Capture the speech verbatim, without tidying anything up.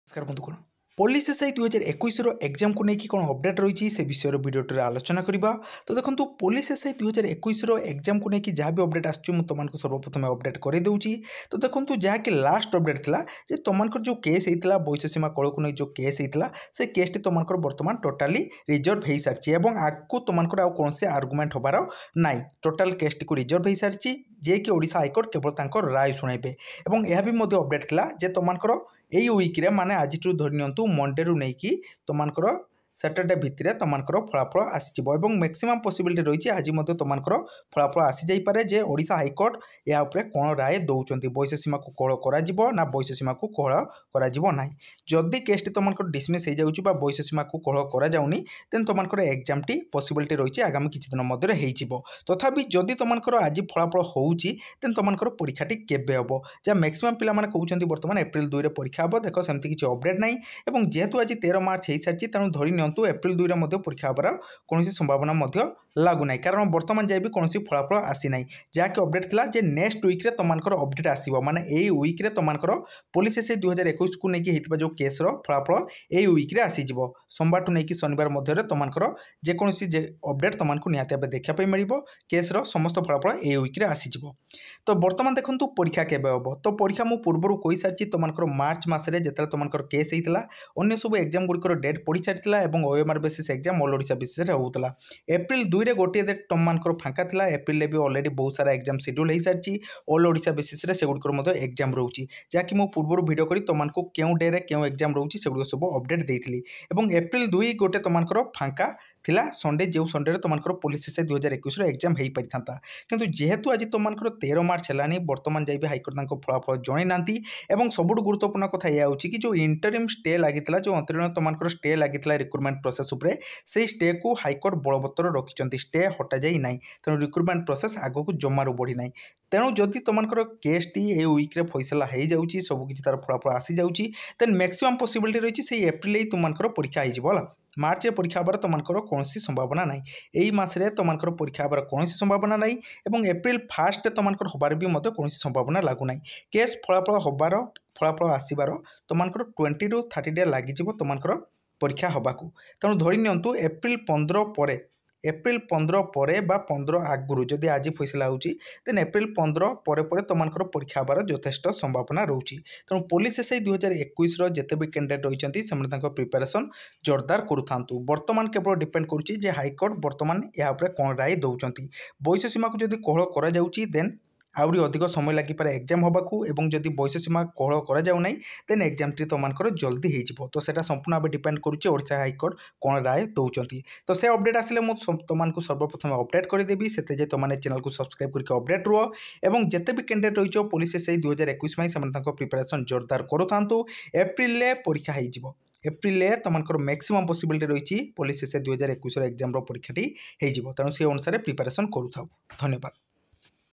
नमस्कार बंधुगण police SI दुई हजार एक एग्जाम को लेकिन कौन अपडेट रही से विषय भिडियो आलोचना करवा। तो देखो पुलिस एसआई दुई हजार एक एग्जाम को लेकिन जहाँ भी अपडेट आसुँ तुमको सर्वप्रथम अपडेट कर दूसरी। तो देखो जहाँकि लास्ट अपडेट था जे तुमको जो केस होता बयस सीमा कल को नहीं जो केस होता से केस टी तुमको बर्तमान टोटाली रिजर्व हो सारी आगू तुमको कौन से आर्गुमेंट हबार ना टोटाल केस टी को रिजर्व हो सारी जे कि ओडिशा हाइकोर्ट केवल राय शुणाइबे। और यह भी अपडेट था जे तुमको यही विक्रे माने आज धरी नियंतु मंडे रु नहीं कि तुमको सैटरडे भितर तुमको फलाफल आसीजिव और मैक्सिमम पॉसिबिलिटी रही है आज तुमको फलाफल आसी जाइपे जे ओडिशा हाइकोर्ट या उपरे कौन राय दौरान बयस सीमा को कोहल करा ना बयस सीमा को कोहल करा जदि केस टी तुमको डिसमिस हो जाऊँगी बयस सीमा को कोहल करा जाउनी देन तुमको एग्जाम टी पॉसिबिलिटी रही है आगामी किसी दिन मध्य हो। तथापि जदि तुमको आज फलाफल होउची देन तुमको परीक्षाटी केबे हम जहाँ मैक्सिमम पिला माने कहउछंती वर्तमान एप्रिल दुई रे परीक्षा हम। देखो सेमती किसी अपडेट नहीं और जेहेतु आज तेरह मार्च हो सारी तेणु धरी नियंतु एप्रिल दुई रे परीक्षा हबार कौन संभावना लगुना कारण बर्तमान जाए भी कौन फलाफल आसी ना जहाँकि अपडेट था जे नेक्स्ट वीक रे तुमको अपडेट आसो माने यही वीक रे तुमको पुलिस एसआई दुई हजार एक को लेकिन जो केस फलाफल यही वीक रे आसीज सोमवार टू नहीं शनिवार मध्य तुमको जेकोसी अपडेट तुमको निहाती भाव देखापी मिल केस समस्त फलाफल यही वीक रे आसीज। तो बर्तमान देखो परीक्षा केबे हम तो परीक्षा मुझे पूर्व कही सारी तुमको मार्च मसरे जिते तुमको केस होता अन्य सब एग्जाम गुड़िकर डेट पड़ी सारी और OMR basis exam all Odisha basis होता एप्रिल दुई रे गोटे डेट तुमको फाँका था एप्रिल भी अलरेडी बहुत सारा एग्जाम शेड्यूल हो सारी ऑल ओडिशा बेसिस से गुड़िकर एग्जाम रोचे जहाँकि मुझे पूर्व भिडियो करी तुमको क्यों डे रे क्यों एग्जाम रोचे से गुड़ सब अपडेट देती और एप्रिल दुई गोटे तुमको फाँका थिला संडे जो संडे तुमको पुलिस एसआई दुई हजार एक एग्जाम हो पारि था किंतु जेहेतु आज तुमको तेरह मार्च है बर्तमान जाए हाइकोर्ट फलाफल जन ना और सबुठ गुरुत्वपूर्ण कथा यह कि जो इंटरिम स्टे लगी जो अंतरीण तुमको स्टे लगी रिक्रुटमेंट प्रोसेस उपरे से स्टे को हाइकोर्ट बलवत्तर रखिंट स्टे हटा जाए ना तेणु रिक्रुटमेंट प्रोसेस आग को जमारू बढ़ी ना तेणु जदि तुमको केस टी ए वीक्रे फैसला हो जाऊँगी सबकि तार फलाफल आसी जाऊँगी देन मैक्सिमम पॉसिबिलिटी रही है एप्रिल तुमको परीक्षा हो मार्च रे परीक्षा हबार तुमको कौन संभावना ना यही मसरे तुमको परीक्षा हबार कौन संभावना ना और एप्रिल फास्ट तुमको हबार भी मत कौन संभावना लगुना केस फलाफल हबार फलाफल आसबार तुमको ट्वेंटी टू थर्टी डे लगी तुमको परीक्षा हवाकू तेणु धरी नियंतु एप्रिल पंद्रह पर एप्रिल पंद्रह पर बा पंद्रह आगुरी जदि आज फैसला होची देन एप्रिल पंद्रह पर पर तुमको परीक्षा हबार यथेष्ट संभावना रोची। तेणु पुलिस एसआई दुई हजार एक जिते भी कैंडिडेट रही से प्रिपेरेसन जोरदार करूँ बर्तमान केवल डिपेंड करुच्ची हाइकोर्ट बर्तमान या कौन राय दौरान बयस सीमा को जदि कोहल करा जाउची देन आउरी अधिक समय लगिपारे एग्जाम हवाकू और जदि बयस सीमा कोहल करा जाउ नाही देन एग्जाम टी तुमको जल्दी हो तो सेटा संपूर्ण भाव डिपेंड करुच्चे ओडिशा हाइकोर्ट कौन राय दौरान। तो से अपडेट आसिले मुझे तुमको सर्वप्रथम अपडेट करदेवी से तुमने चैनल को सब्सक्राइब करके अपडेट रुह और जिते भी कैंडिडेट रही पुलिस एसआई दुई हजार एक प्रिपेरेसन जोरदार करूँ एप्रिल परीक्षा हो एप्रिल तुमको मैक्सिमम पॉसिबिलिटी रही पुलिस एसआई दुई हजार एक एग्जाम परीक्षाटी हो तेणु से अनुसार प्रिपेरेसन करूँ। धन्यवाद।